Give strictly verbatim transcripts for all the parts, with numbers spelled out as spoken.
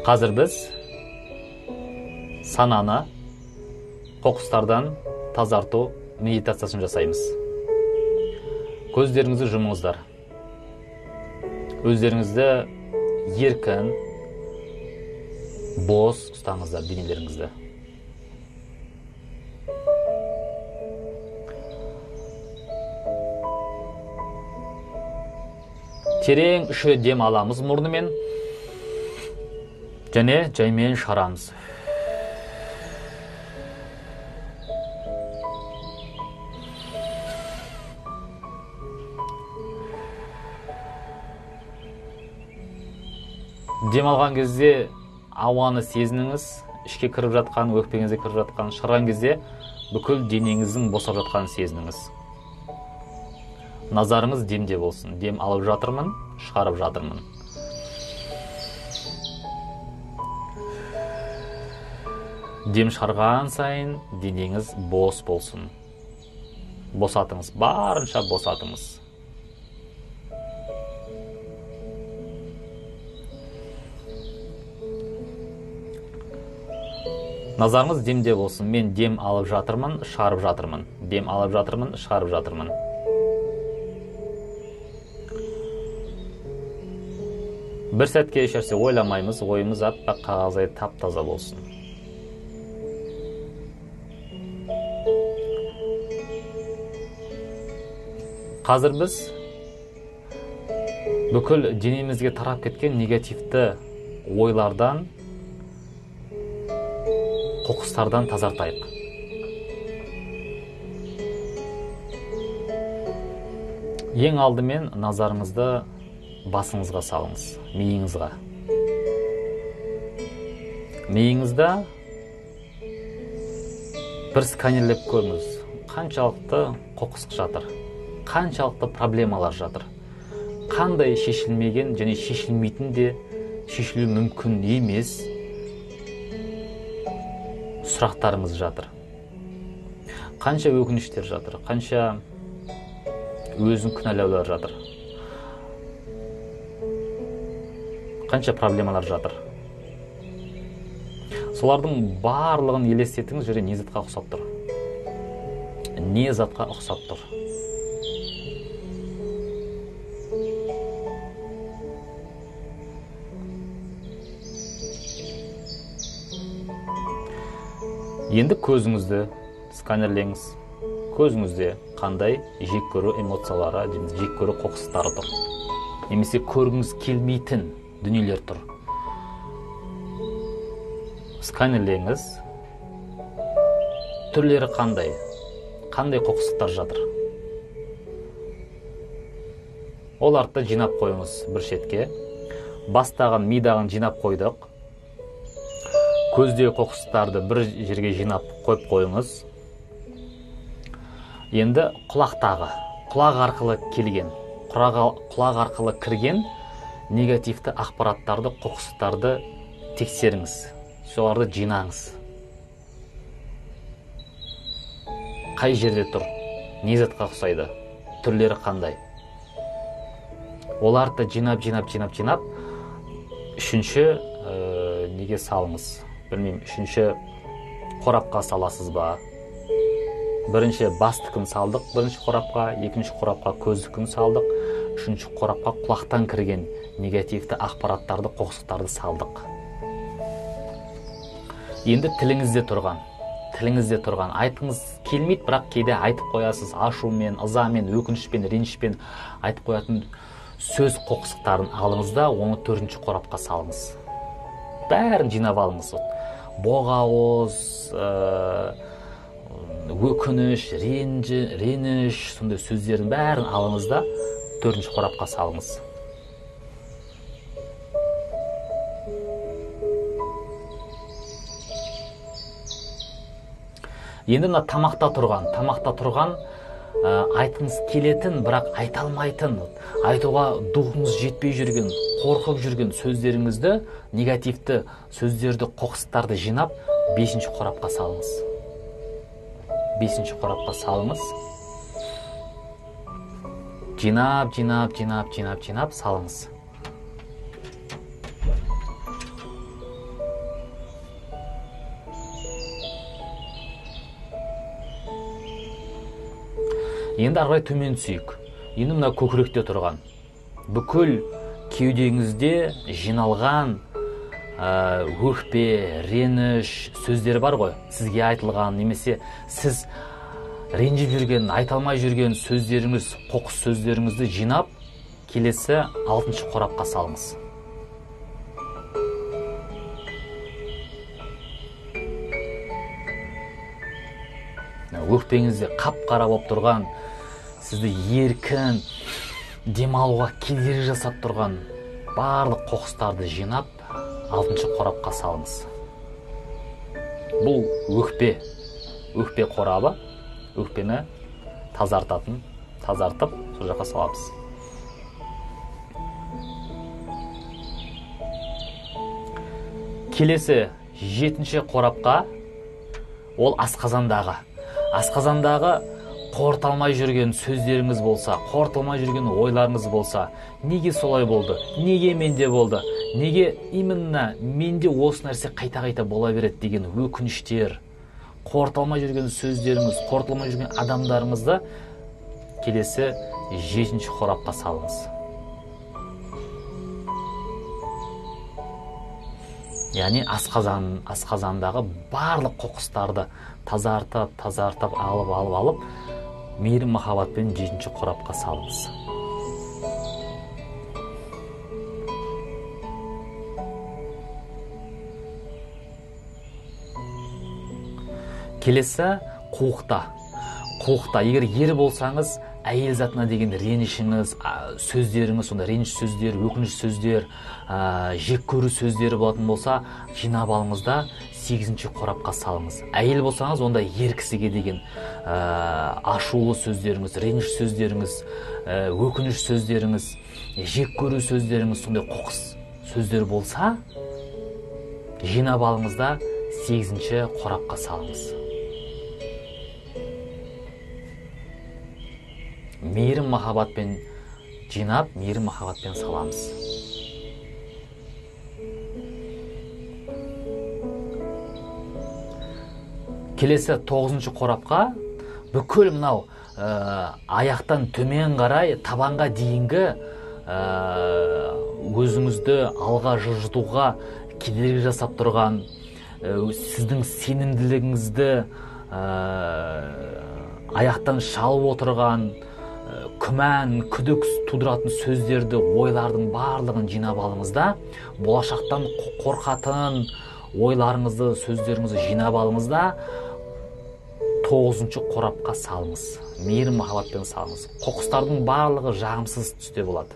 Қазір біз сананы қоқыстардан тазарту медитациясын жасаймыз. Көздеріңізді жұмыңыздар. Өздеріңізді еркін, бос ұстаңыздар денелеріңізді. Терең үш рет дем аламыз мұрнымен және жаймен шығарамыз. Дем алған кезде ауаны сезініңіз, ішке кіріп жатқан, өкпеңізге кіріп жатқан, шығарған кезде бүкіл денеңіздің босап жатқанын сезініңіз. Назарыңыз демде болсын. Дем алып жатырмын, шығарып жатырмын. Дем шығарған сайын денеңіз бос болсын. Босатыңыз, барынша босатыңыз. Назарыңыз демде болсын. Мен дем алып жатырмын, шығарып жатырмын. Дем алып жатырмын, шығарып жатырмын. Бір сәтке ешнәрсе ойламаймыз, ойымыз аппақ қағаздай тап-таза болсын. Қазір біз бүкіл денемізге тарап кеткен негативті ойлардан, қоқыстардан тазартайық. Ең алдымен назарыңызды басыңызға салыңыз, миыңызға. Миыңызда бір сканерлеп көріңіз, қаншалықты қоқыс жатыр, қаншалықты проблемалар жатыр, қандай шешілмеген және шешілмейтін де шешілу мүмкін емес сұрақтарыңыз жатыр. Қанша өкініштер жатыр, қанша өзін күнәлаулар жатыр, қанша проблемалар жатыр. Солардың барлығын елестетіңіз, және не затқа ұқсап тұр. Не затқа ұқсап тұр. Енді көзіңізді сканерлеңіз. Көзіңізде қандай жек көру эмоциялары, жек көру қоқыстары тұр. Немесе көргіңіз келмейтін дүниелер тұр. Сканерлеңіз. Түрлері қандай? Қандай қоқыстар жатыр? Оларды жинап қойыңыз бір шетке. Бастағын, мидағын жинап қойдық. Көздегі қоқыстарды бір жерге жинап қойып қойыңыз. Енді құлақтағы, құлақ арқылы келген, құлақ арқылы кірген негативті ақпараттарды, қоқыстарды тексеріңіз. Соларды жинаңыз. Қай жерде тұр? Не затқа ұқсайды? Түрлері қандай? Оларды жинап, жинап, жинап, жинап, үшінші неге салыңыз? Білмеймін, үшінші қорапқа саласыз ба? Бірінші бастықын салдық, бірінші қорапқа, екінші қорапқа көздікін салдық, үшінші қорапқа құлақтан кірген негативті ақпараттарды, қоқыстарды салдық. Енді тіліңізде тұрған, тіліңізде тұрған, айтыңыз келмейді, бірақ кейде айтып қоясыз, ашумен, ызамен, өкінішпен, ренішпен айтып қоятын сөз қоқыстарын алыңыз да, оны төртінші қорапқа салыңыз. Бәрін жинап алыңыз. Боғауыз, өкініш, реніш, сондай сөздердің бәрін алыңыз да, төртінші қорапқа салыңыз. Енді мына тамақта тұрған, тамақта тұрған айтыңыз келетін, бірақ айта алмайтын, айтуға духыңыз жетпей жүрген, қорқып жүрген сөздеріңізді, негативті сөздерді, қоқыстарды жинап, бесінші қорапқа салыңыз. Бесінші қорапқа салыңыз. Жинап, жинап, жинап, жинап, жинап салыңыз. Енді ары қарай төмен түсейік. Енді мына көкіректе тұрған, бүкіл кеудеңізде жиналған өкпе, реніш сөздері бар ғой, сізге айтылған, немесе сіз ренжіп жүрген, айта алмай жүрген сөздеріңіз, қоқыс сөздеріңізді жинап, келесі алтыншы қорапқа салыңыз. Өкпеңізде қап-қара болып тұрған, сізді еркін демалуға кедергі жасап тұрған барлық қоқыстарды жинап, алтыншы қорапқа салыңыз. Бұл өкпе, өкпе қорабы, өкпені тазартатын, тазартып, сол жаққа саламыз. Келесі жетінші қорапқа, ол асқазандағы. Асқазандағы қорыталмай жүрген сөздеріңіз болса, қорыталмай жүрген ойларыңыз болса, неге солай болды, неге менде болды, неге именно менде осы нәрсе қайта-қайта бола береді деген өкініштер, қорыталмай жүрген сөздеріңіз, қорыталмай жүрген адамдарыңызды келесі жетінші қорапқа салыңыз. Яғни асқазан, асқазандағы барлық қоқыстарды тазартып, тазартып, алып, алып, алып, мейірім махаббатпен жетінші қорапқа салыңыз. Келесі қуықта. Қуықта, егер ер болсаңыз, әйел затына деген ренішіңіз, сөздеріңіз, сонда реніш сөздер, өкініш сөздер, жек көру сөздері болатын болса, жинап алыңыз да сегізінші қорапқа салыңыз. Әйел болсаңыз, онда ер кісіге деген ашулы сөздеріңіз, реніш сөздеріңіз, өкініш сөздеріңіз, жек көру сөздеріңіз, сондай қоқыс сөздер болса, жинап алыңыз да сегізінші қорапқа салыңыз. Мейірім махаббатпен жинап, мейірім махаббатпен саламыз. Келесі тоғызыншы қорапқа бүкіл мынау аяқтан төмен қарай табанға дейінгі өзіңізді алға жылжытуға кедергі жасап тұрған, сіздің сенімділігіңізді аяқтан шалып отырған, күмән, күдік тудыратын сөздерді, ойлардың барлығын жинап алыңыз да, болашақтан қорқатын ойларыңызды, сөздеріңізді жинап алыңыз да, тоғызыншы қорапқа салыңыз. Мейірім махаббатпен салыңыз. Қоқыстардың барлығы жағымсыз түсте болады.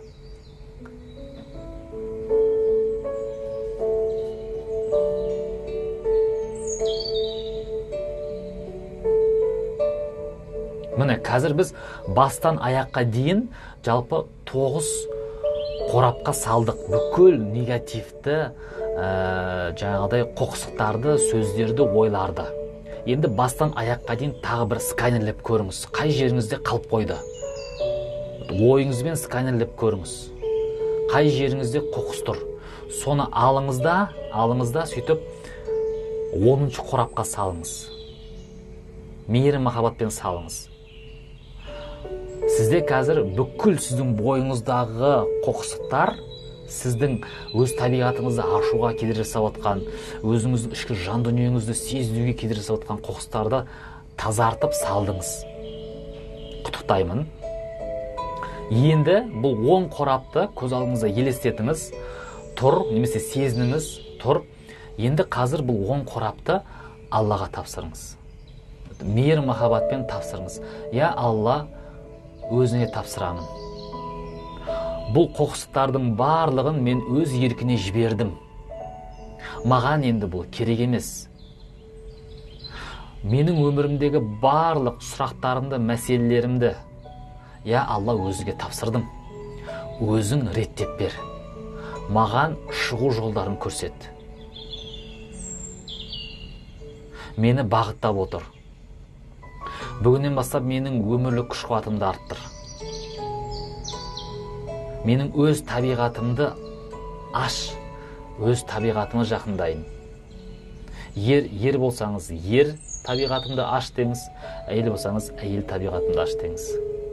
Міне, қазір біз бастан аяққа дейін жалпы тоғыз қорапқа салдық. Бүкіл негативті, жаңағыдай қоқсықтарды, сөздерді, ойларды. Енді бастан аяққа дейін тағы бір сканерлеп көріңіз. Қай жеріңізде қалып қойды? Ойыңызбен сканерлеп көріңіз. Қай жеріңізде қоқыс тұр? Соны алыңыз да, алыңыз да, сөйтіп оныншы қорапқа салыңыз. Мейірім махаббатпен салыңыз. Сізде қазір бүкіл сіздің бойыңыздағы қоқсықтар, сіздің өз табиғатыңызды ашуға кедергі жасап отқан, өзіңіздің ішкі жан дүниеңізді сезінуге кедергі жасап отқан қоқыстарды тазартып салдыңыз. Құттықтаймын. Енді бұл он қорапты көз алдыңызда елестетіңіз, тұр, немесе сезініңіз, тұр. Енді қазір бұл он қорапты Аллаға тапсырыңыз. Мейірім махаббатпен тапсырыңыз. Я Алла, өзіңе тапсырамын. Бұл қоқсықтардың барлығын мен өз еркіне жібердім. Маған енді бұл керек емес. Менің өмірімдегі барлық сұрақтарымды, мәселелерімді, я Алла, өзіңе тапсырдым. Өзің реттеп бер. Маған шығу жолдарын көрсет. Мені бағыттап отыр. Бүгіннен бастап менің өмірлік күш қуатымды арттыр. Менің өз табиғатымды аш, өз табиғатыма жақындайын. Ер, ер болсаңыз ер, табиғатымды аш деңіз. Әйел болсаңыз, әйел табиғатымды аш деңіз.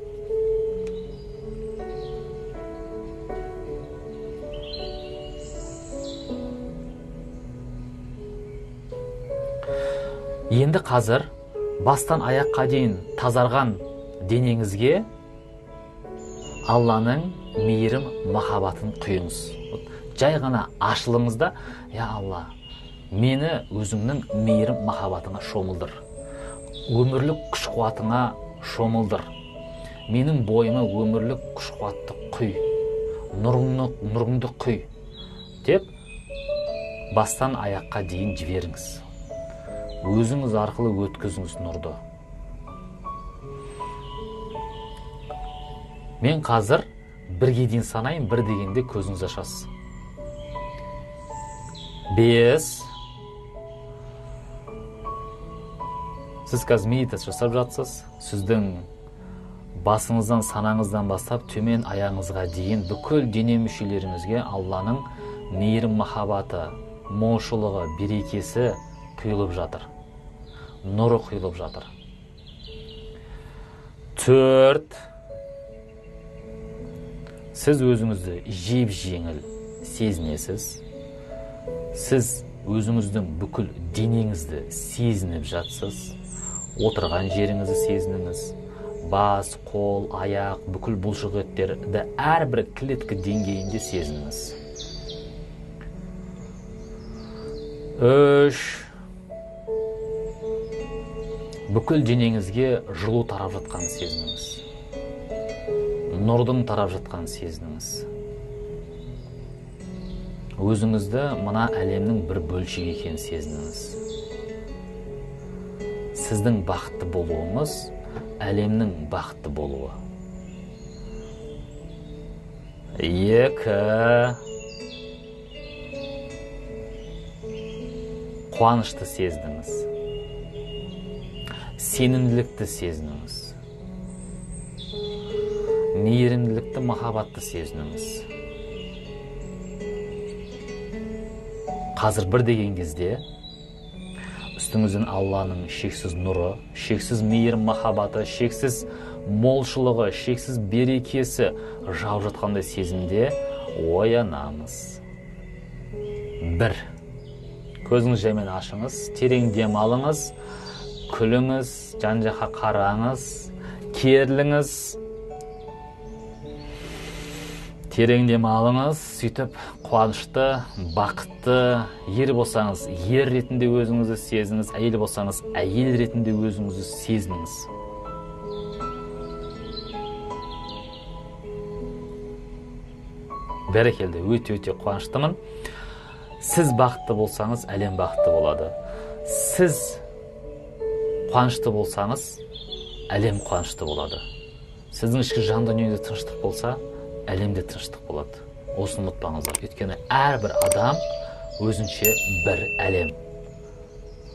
Енді қазір бастан аяққа дейін тазарған денеңізге Алланың мейірім махаббатын құйыңыз. Жай ғана ашылыңыз да, я Алла, мені өзіңнің мейірім махаббатыңа шомылдыр. Өмірлік күш қуатыңа шомылдыр. Менің бойыма өмірлік күш қуатты құй. Нұрыңды, нұрыңды құй. Деп, бастан аяққа дейін жіберіңіз. Өзіңіз арқылы өткізіңіз нұрды. Мен қазір бірге дейін санайын, бір дегенде көзіңіз ашасыз. Бес. Сіз қазір медитация жасап жатсыз. Сіздің басыңыздан, санаңыздан бастап төмен аяғыңызға дейін бүкіл дене мүшелеріңізге Алланың мейірім махаббаты, молшылығы, берекесі құйылып жатыр. Нұры құйылып жатыр. Төрт. Сіз өзіңізді жеп-жеңіл сезінесіз. Сіз өзіңіздің бүкіл денеңізді сезініп жатсыз. Отырған жеріңізді сезініңіз. Бас, қол, аяқ, бүкіл бұлшық еттерді әрбір клетка деңгейінде сезініңіз. Үш. Бүкіл денеңізге жылу тарап жатқан сезініңіз. Нұрдың тарап жатқан сезініңіз. Өзіңізді мына әлемнің бір бөлшегі екенін сезініңіз. Сіздің бақытты болуыңыз әлемнің бақытты болуы. Екі. Қуанышты сезініңіз. Сенімділікті сезініңіз. Мейірімділікті, махаббатты сезініңіз. Қазір бір деген кезде үстіңізден Алланың шексіз нұры, шексіз мейірім махаббаты, шексіз молшылығы, шексіз берекесі жауып жатқандай сезімде оянамыз. Бір. Көзіңіз жаймен ашыңыз, терең дем алыңыз, күліңіз, жан-жаққа қараңыз, керіліңіз. Терең дем алыңыз, сөйтіп қуанышты, бақытты, ер болсаңыз, ер ретінде өзіңізді сезініңіз, әйел болсаңыз, әйел ретінде өзіңізді сезініңіз. Бәрекелді, өте-өте қуаныштымын. Сіз бақытты болсаңыз, әлем бақытты болады. Сіз қуанышты болсаңыз, әлем қуанышты болады. Сіздің ішкі жан дүниеңізде тыныштық болса, әлемде тыныштық болады. Осыны ұмытпаңыздар. Өйткені әрбір адам өзінше бір әлем.